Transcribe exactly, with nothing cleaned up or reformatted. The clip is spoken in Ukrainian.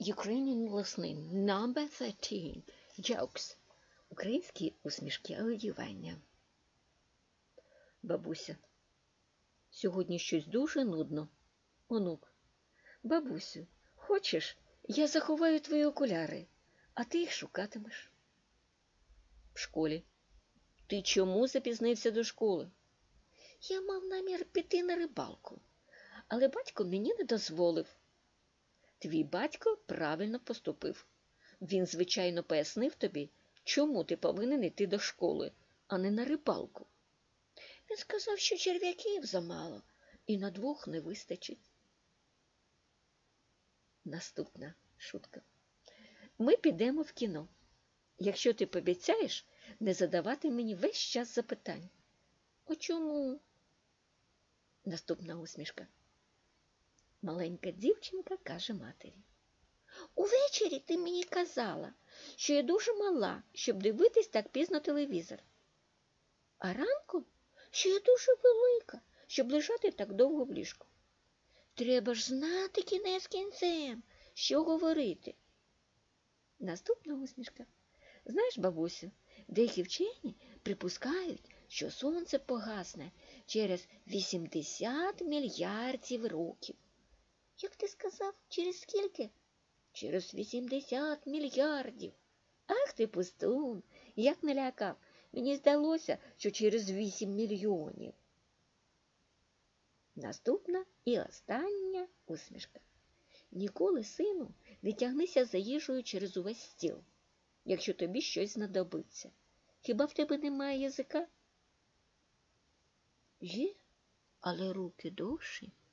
Ukrainian listening number thirteen. Jokes. Українські усмішки одівання. Бабуся. Сьогодні щось дуже нудно. Онук. Бабусю, хочеш, я заховаю твої окуляри, а ти їх шукатимеш. В школі. Ти чому запізнився до школи? Я мав намір піти на рибалку, але батько мені не дозволив. Твій батько правильно поступив. Він, звичайно, пояснив тобі, чому ти повинен йти до школи, а не на рибалку. Він сказав, що черв'яків замало і на двох не вистачить. Наступна шутка. Ми підемо в кіно. Якщо ти пообіцяєш не задавати мені весь час запитань. О чому? Наступна усмішка. Маленька дівчинка каже матері. Увечері ти мені казала, що я дуже мала, щоб дивитись так пізно телевізор. А ранком, що я дуже велика, щоб лежати так довго в ліжку. Треба ж знати кінець кінцем, що говорити. Наступна усмішка. Знаєш, бабусю, деякі вчені припускають, що сонце погасне через вісімдесят мільярдів років. Як ти сказав, через скільки? Через вісімдесят мільярдів. Ах ти, пустун, як налякав. Мені здалося, що через вісім мільйонів. Наступна і остання усмішка. Ніколи, сину, не тягнися за їжею через увесь стіл, якщо тобі щось знадобиться. Хіба в тебе немає язика? Є, але руки довші.